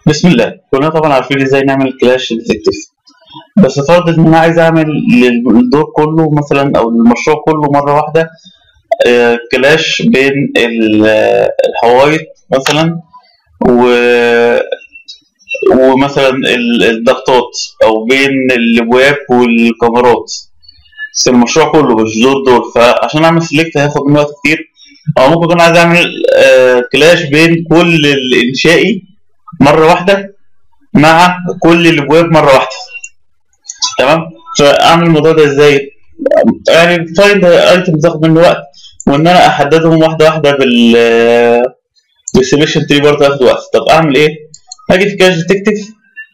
بسم الله. كلنا طبعا عارفين ازاي نعمل كلاش ديتكتيف. بس فرض ان انا عايز اعمل للدور كله مثلا او المشروع كله مره واحده، كلاش بين الحوايط مثلا و- ومثلا الضغطات، او بين الابواب والكاميرات في المشروع كله مش دور. فعشان اعمل سيلكت هياخد مني وقت كتير. او ممكن اكون عايز اعمل كلاش بين كل الانشائي مره واحده مع كل الابواب مره واحده. تمام. فاعمل الموضوع ده ازاي؟ يعني فايند ايتم بتاخد مني وقت، وان انا احددهم واحده واحده بالسلكشن تري برضه هياخد وقت. طب اعمل ايه؟ هاجي في كاش ديتكتيف،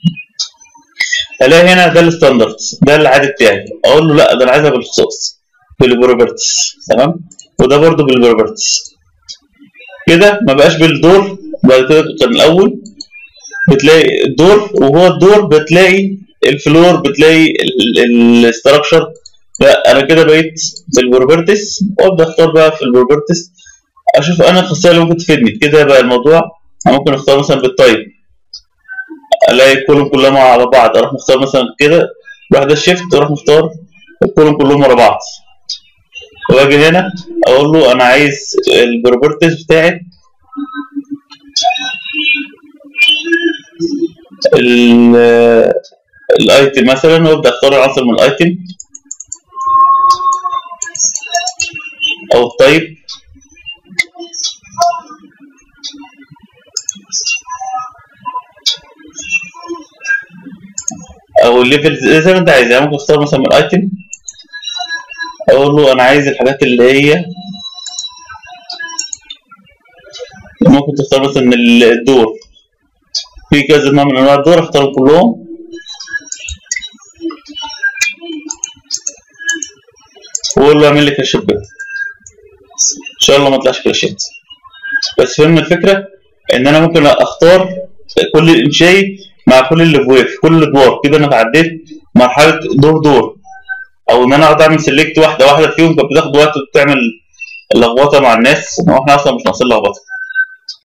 الاقي هنا ده الستاندرد، ده العادي بتاعي. اقول له لا، ده انا عايزها بالخصوص بالبروبرتيز. تمام. وده برضه بالبروبرتيز. كده ما بقاش بالدور. بعد كده كان الاول بتلاقي الدور، وهو الدور بتلاقي الفلور، بتلاقي الاستراكشر. لا، انا كده بقيت في البروبرتيز، وابدا اختار بقى في البروبرتيز اشوف انا الخاصيه اللي ممكن تفيدني. كده بقى الموضوع انا ممكن اختار مثلا بالتايب، الاقي كلهم كلهم على بعض، اروح مختار مثلا كده واحده شيفت، اروح مختار كلهم كلهم ورا بعض. واجي هنا اقول له انا عايز البروبرتيز بتاعت الايتم مثلا، وابدا اختار عنصر من الايتم او التايب، او الليفل زي ما انت عايز. يعني ممكن اختار مثلا من الايتم، اقول له انا عايز الحاجات اللي هي ممكن تختار مثلا من الدور، في كذا نوع من انواع الدور، اختارهم كلهم واقول له اعمل لي كاش بيت. ان شاء الله ما طلعش كاشات، بس فهمنا الفكره. ان انا ممكن اختار كل الانشائي مع كل اللي في كل الادوار. كده انا اتعديت مرحله دور. او ان انا اقعد اعمل سيلكت واحده واحده فيهم، كانت بتاخد وقت وبتعمل لخبطه مع الناس، واحنا اصلا مش ناقصين لخبطه.